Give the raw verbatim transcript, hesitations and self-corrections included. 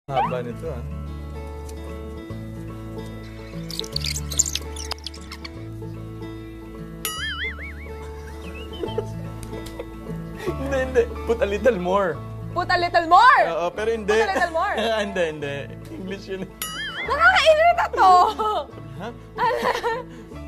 Haba nito ah. Hindi, hindi. Put a little more. Put a little more! Oo, pero hindi. Put a little more. Hindi, hindi. English yun. Nakakainit na to! Ha?